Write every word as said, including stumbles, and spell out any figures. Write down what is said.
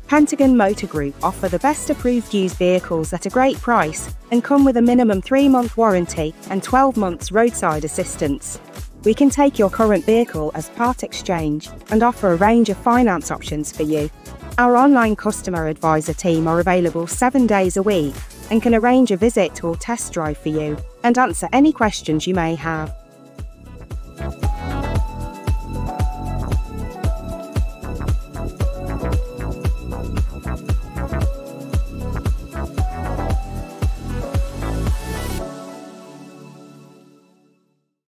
Pentagon Motor Group offer the best approved used vehicles at a great price and come with a minimum three month warranty and twelve months roadside assistance. We can take your current vehicle as part exchange and offer a range of finance options for you. Our online customer advisor team are available seven days a week and can arrange a visit or test drive for you and answer any questions you may have.